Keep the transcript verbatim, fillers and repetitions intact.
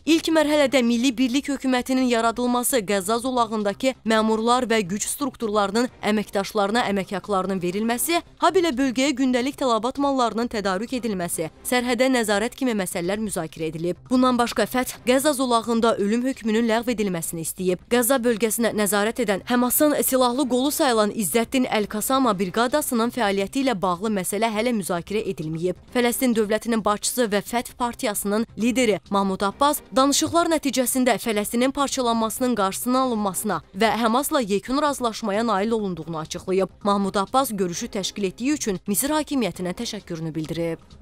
İlk mərhələdə Milli Birlik Hökumətinin yaradılması, Qəzza zolağındakı məmurlar və güc strukturlarının əməkdaşlarına əmək haqlarının verilməsi, habelə bölgəyə gündəlik tələbat mallarının tədarük edilməsi, sərhədə nəzarət kimi məsələlər müzakirə edilib. Bundan başqa Fəth Qəzza zolağında ölüm hökmünün ləğv edilməsini istəyib. Qəzza bölgəsinə nəzarət edən Həmasın silahlı qolu sayılan İzzəddin Əl-Kasama briqadasının fəaliyyəti ilə bağlı məsələ hələ müzakirə edilməyib. Fələstin dövlətinin başçısı və Fəth partiyasının lideri Mahmud Abbas danışıqlar nəticəsində Fələstinin parçalanmasının qarşısının alınmasına və Həmasla yekun razılaşmaya nail olunduğunu açıqlayıb. Mahmud Abbas görüşü təşkil etdiyi üçün Misir hakimiyyətinə təşəkkürünü bildirib.